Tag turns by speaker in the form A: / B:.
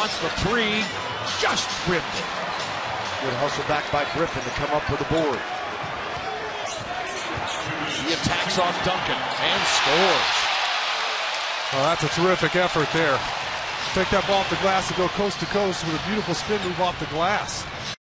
A: wants the three. Just ripped it.
B: Good hustle back by Griffin to come up with the board.
A: He attacks on Duncan and scores.
C: Oh, that's a terrific effort there. Take that ball off the glass and go coast to coast with a beautiful spin move off the glass.